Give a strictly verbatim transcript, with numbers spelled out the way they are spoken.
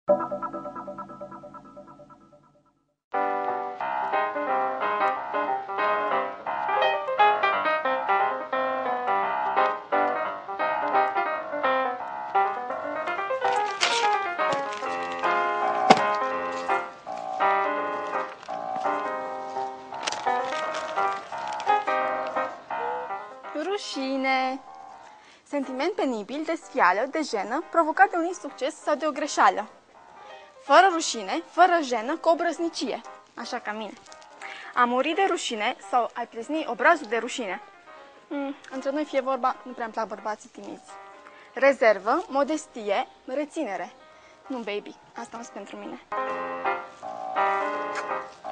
Rușine. Sentiment penibil, de sfială, de jenă, provocat de un insucces sau de o greșeală. Fără rușine, fără jenă, cu obrăznicie, așa ca mine. A muri de rușine sau ai plezni obrazul de rușine. Mm, între noi fie vorba, nu prea-mi plac bărbații timizi. Rezervă, modestie, reținere. Nu, baby, asta nu-s pentru mine.